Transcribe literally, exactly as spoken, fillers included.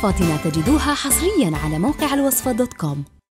وصفاتنا تجدوها حصرياً على موقع الوصفة دوت كوم.